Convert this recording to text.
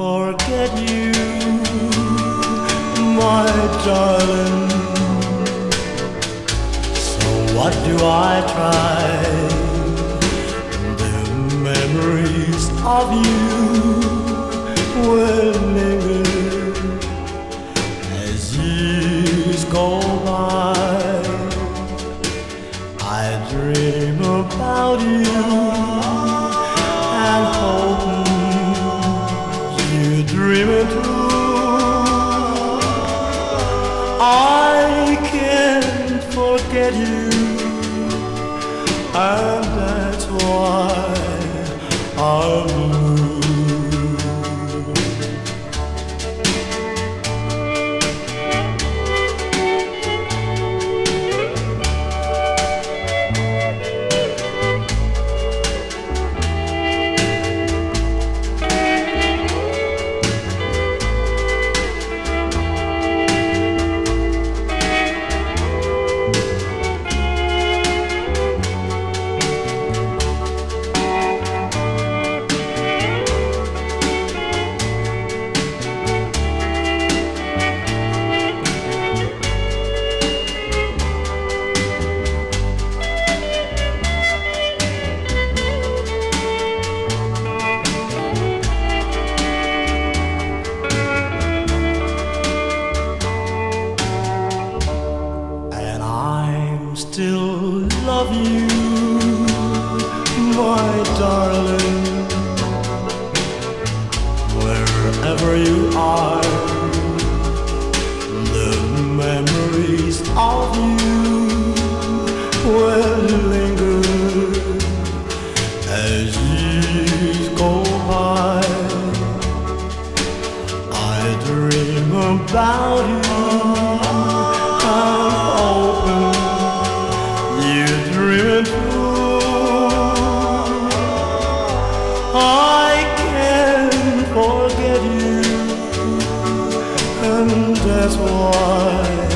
forget you, my darling. So what do I try? The memories of you will linger as years go by. I dream about you and hope you dream it too. I can't forget you, and that's why I'm blue. Still love you, my darling. Wherever you are, the memories of you will linger as years go by. I dream about you and open you dream too. I can't forget you, and that's why